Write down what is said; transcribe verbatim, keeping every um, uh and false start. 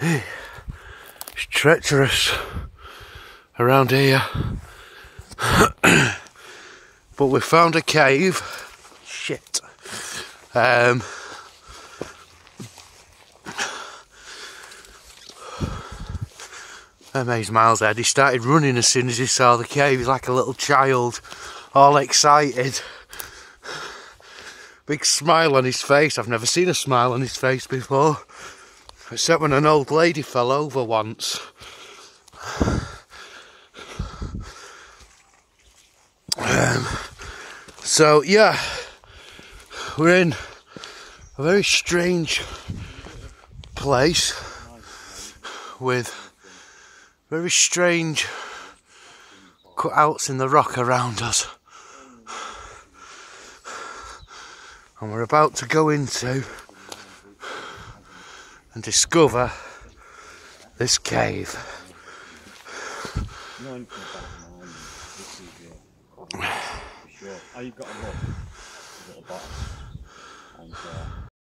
It's treacherous around here. But we found a cave. Shit. Um, Amazed Miles there. He started running as soon as he saw the cave. He's like a little child, all excited. Big smile on his face. I've never seen a smile on his face before, except when an old lady fell over once. Um, so yeah, we're in a very strange place with very strange cutouts in the rock around us, and we're about to go into and discover this cave. Oh, you've got a look, a little box, and uh,